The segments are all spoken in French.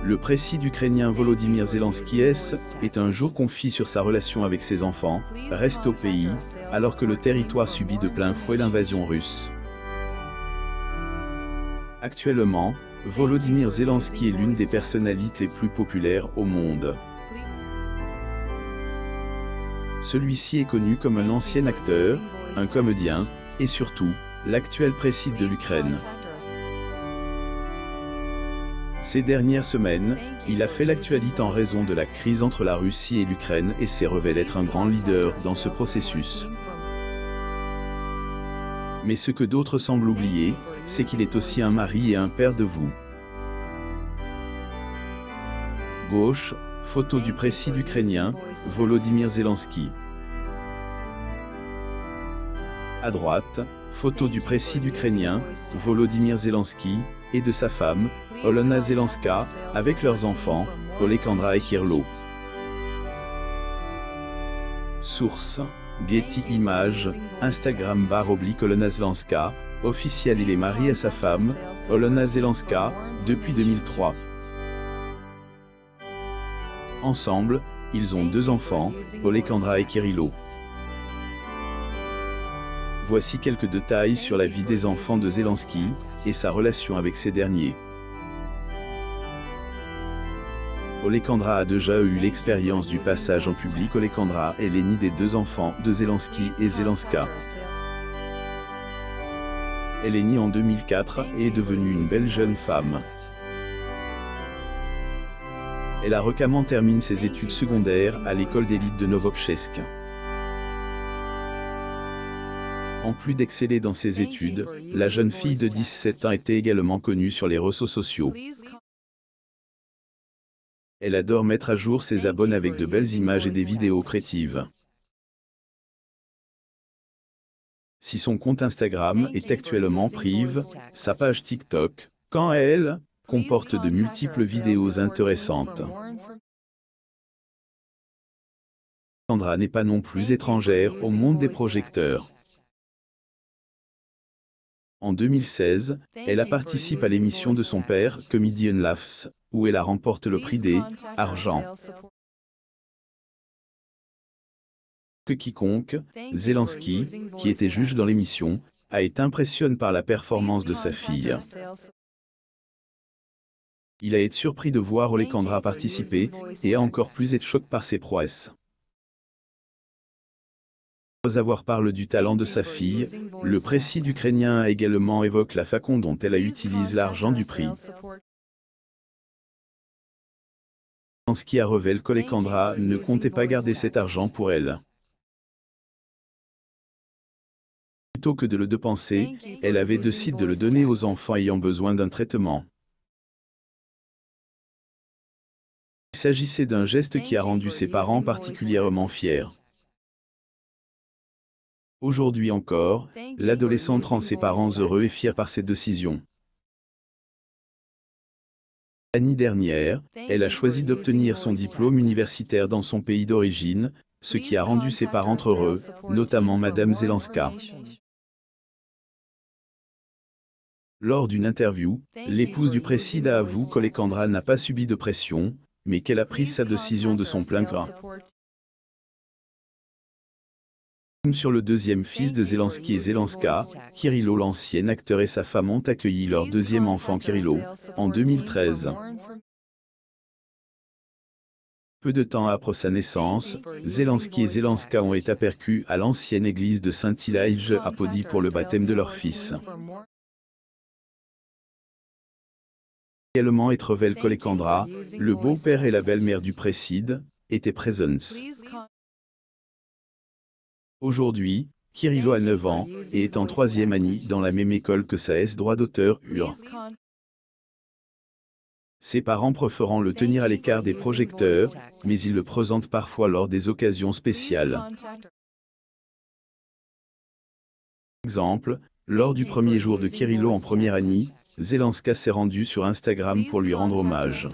Le président ukrainien Volodymyr Zelensky est un jour confié sur sa relation avec ses enfants, reste au pays, alors que le territoire subit de plein fouet l'invasion russe. Actuellement, Volodymyr Zelensky est l'une des personnalités les plus populaires au monde. Celui-ci est connu comme un ancien acteur, un comédien, et surtout, l'actuel président de l'Ukraine. Ces dernières semaines, il a fait l'actualité en raison de la crise entre la Russie et l'Ukraine et s'est révélé être un grand leader dans ce processus. Mais ce que d'autres semblent oublier, c'est qu'il est aussi un mari et un père de vous. Gauche, photo du président ukrainien, Volodymyr Zelensky. À droite, photo du président ukrainien, Volodymyr Zelensky, et de sa femme, Olena Zelenska, avec leurs enfants, Olekhandra et Kirilo. Source: Getty Images, Instagram /Olena Zelenska, officiel. Il est marié à sa femme, Olena Zelenska, depuis 2003. Ensemble, ils ont 2 enfants, Olekhandra et Kirilo. Voici quelques détails sur la vie des enfants de Zelensky et sa relation avec ces derniers. Olekhandra a déjà eu l'expérience du passage en public. Olekhandra est l'aînée des 2 enfants de Zelensky et Zelenska. Elle est née en 2004 et est devenue une belle jeune femme. Elle a récemment terminé ses études secondaires à l'école d'élite de Novopchesk. En plus d'exceller dans ses études, la jeune fille de 17 ans était également connue sur les réseaux sociaux. Elle adore mettre à jour ses abonnés avec de belles images et des vidéos créatives. Si son compte Instagram est actuellement privé, sa page TikTok, quant à elle, comporte de multiples vidéos intéressantes. Sandra n'est pas non plus étrangère au monde des projecteurs. En 2016, elle a participé à l'émission de son père, Comedian Laughs, où elle a remporté le prix des argent. Que quiconque, Zelensky, qui était juge dans l'émission, a été impressionné par la performance de sa fille. Il a été surpris de voir Olekhandra participer et a encore plus été choqué par ses prouesses. Après avoir parlé du talent de sa fille, le président ukrainien a également évoqué la façon dont elle utilise l'argent du prix. Zelensky a révélé qu'Olekhandra ne comptait pas garder cet argent pour elle. Plutôt que de le dépenser, elle avait décidé de le donner aux enfants ayant besoin d'un traitement. Il s'agissait d'un geste qui a rendu ses parents particulièrement fiers. Aujourd'hui encore, l'adolescente rend ses parents heureux et fiers par cette décision. L'année dernière, elle a choisi d'obtenir son diplôme universitaire dans son pays d'origine, ce qui a rendu ses parents heureux, notamment Madame Zelenska. Lors d'une interview, l'épouse du président a avoué qu'Olekhandra n'a pas subi de pression, mais qu'elle a pris sa décision de son plein gré. Comme sur le deuxième fils de Zelensky et Zelenska, Kirilo, l'ancien acteur, et sa femme ont accueilli leur deuxième enfant Kirilo, en 2013. Peu de temps après sa naissance, Zelensky et Zelenska ont été aperçus à l'ancienne église de Saint-Elijah à Podi pour le baptême de leur fils. Également être révélé qu'Olekhandra, le beau-père et la belle-mère du président, étaient présents. Aujourd'hui, Kirilo a 9 ans et est en 3e année dans la même école que sa droit d'auteur UR. Ses parents préférant le tenir à l'écart des projecteurs, mais ils le présentent parfois lors des occasions spéciales. Exemple, lors du premier jour de Kirilo en première année, Zelenska s'est rendu sur Instagram pour lui rendre hommage.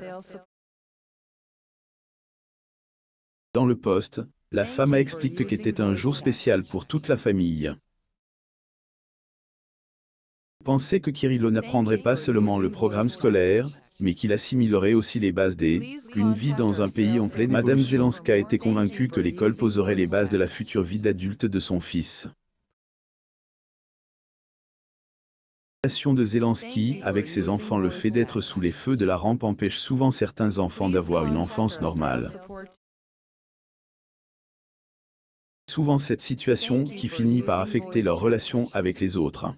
Dans le post, la femme a expliqué qu'était un jour spécial pour toute la famille. Pensait que Kirilo n'apprendrait pas seulement le programme scolaire, mais qu'il assimilerait aussi les bases d'une vie dans un pays en pleine évolution. Madame Zelenska était convaincue que l'école poserait les bases de la future vie d'adulte de son fils. La relation de Zelensky avec ses enfants. Le fait d'être sous les feux de la rampe empêche souvent certains enfants d'avoir une enfance normale. Souvent cette situation qui finit par affecter leur relation avec les autres.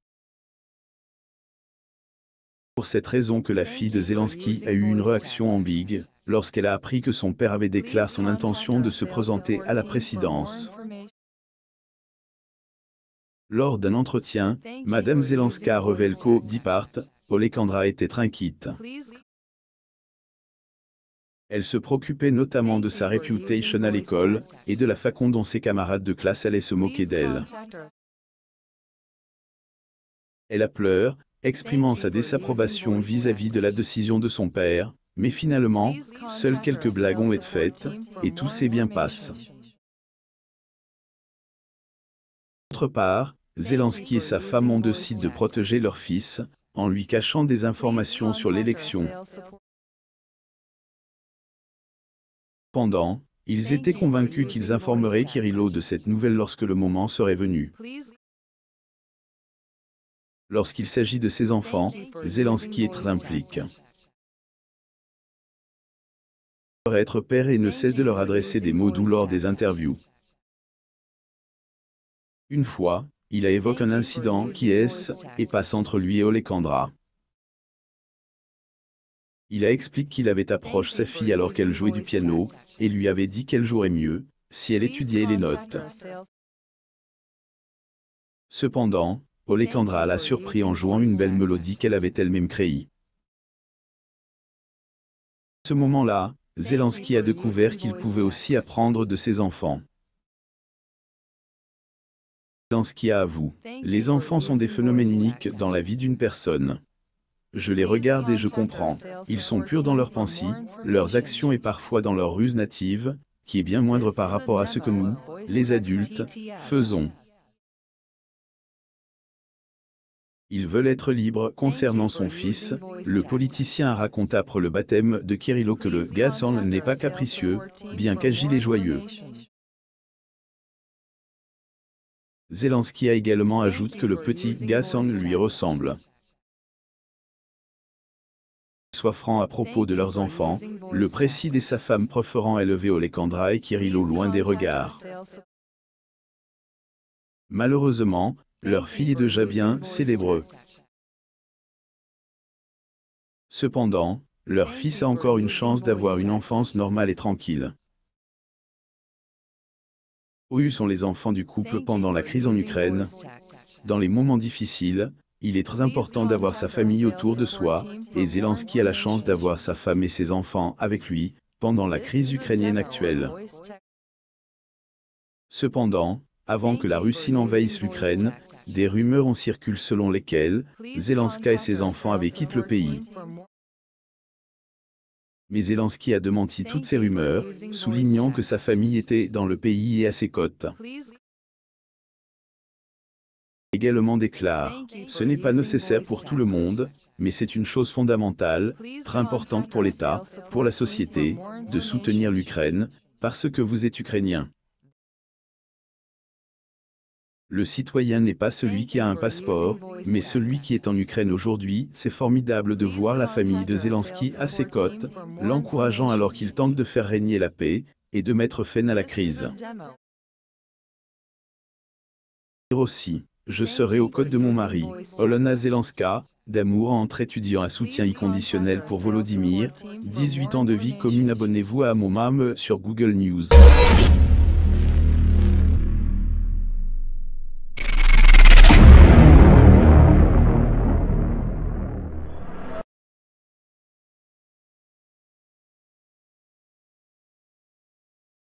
Pour cette raison que la fille de Zelensky a eu une réaction ambiguë lorsqu'elle a appris que son père avait déclaré son intention de se présenter à la présidence. Lors d'un entretien, Madame Zelenska révèle qu'au départ, Alexandra était inquiète. Elle se préoccupait notamment de sa réputation à l'école et de la façon dont ses camarades de classe allaient se moquer d'elle. Elle a pleuré, exprimant sa désapprobation vis-à-vis de la décision de son père, mais finalement, seules quelques blagues ont été faites, et tout s'est bien passé. D'autre part, Zelensky et sa femme ont décidé de protéger leur fils, en lui cachant des informations sur l'élection. Cependant, ils étaient convaincus qu'ils informaraient Kirilo de cette nouvelle lorsque le moment serait venu. Lorsqu'il s'agit de ses enfants, Zelensky est très impliqué. Leur être père et ne cesse de leur adresser des mots doux lors des interviews. Une fois, il a évoqué un incident qui est passé entre lui et Alexandra. Il a expliqué qu'il avait approché sa fille alors qu'elle jouait du piano, et lui avait dit qu'elle jouerait mieux si elle étudiait les notes. Cependant, Alexandra l'a surpris en jouant une belle mélodie qu'elle avait elle-même créée. À ce moment-là, Zelensky a découvert qu'il pouvait aussi apprendre de ses enfants. Zelensky avoue, les enfants sont des phénomènes uniques dans la vie d'une personne. Je les regarde et je comprends. Ils sont purs dans leurs pensées, leurs actions et parfois dans leur ruse native, qui est bien moindre par rapport à ce que nous, les adultes, faisons. Ils veulent être libres. Concernant son fils, le politicien a raconté après le baptême de Kirilo que le garçon n'est pas capricieux, bien qu'agile et joyeux. Zelensky a également ajouté que le petit garçon lui ressemble. Soient francs à propos de leurs enfants, le président et sa femme préférant élever Alexandra et Kirilo loin des regards. Malheureusement, leur fille est déjà bien célèbre. Cependant, leur fils a encore une chance d'avoir une enfance normale et tranquille. Où sont les enfants du couple pendant la crise en Ukraine? Dans les moments difficiles, il est très important d'avoir sa famille autour de soi, et Zelensky a la chance d'avoir sa femme et ses enfants avec lui, pendant la crise ukrainienne actuelle. Cependant, avant que la Russie n'envahisse l'Ukraine, des rumeurs en circulent selon lesquelles Zelensky et ses enfants avaient quitté le pays. Mais Zelensky a démenti toutes ces rumeurs, soulignant que sa famille était dans le pays et à ses côtes. Également déclare, ce n'est pas nécessaire pour tout le monde, mais c'est une chose fondamentale, très importante pour l'État, pour la société, de soutenir l'Ukraine, parce que vous êtes ukrainien. Le citoyen n'est pas celui qui a un passeport, mais celui qui est en Ukraine aujourd'hui. C'est formidable de voir la famille de Zelensky à ses côtes, l'encourageant alors qu'il tente de faire régner la paix, et de mettre fin à la crise. Aussi, je serai aux côtés de mon mari, Olena Zelenska, d'amour entre étudiants à soutien inconditionnel pour Volodymyr, 18 ans de vie commune. Abonnez-vous à mon MAM sur Google News.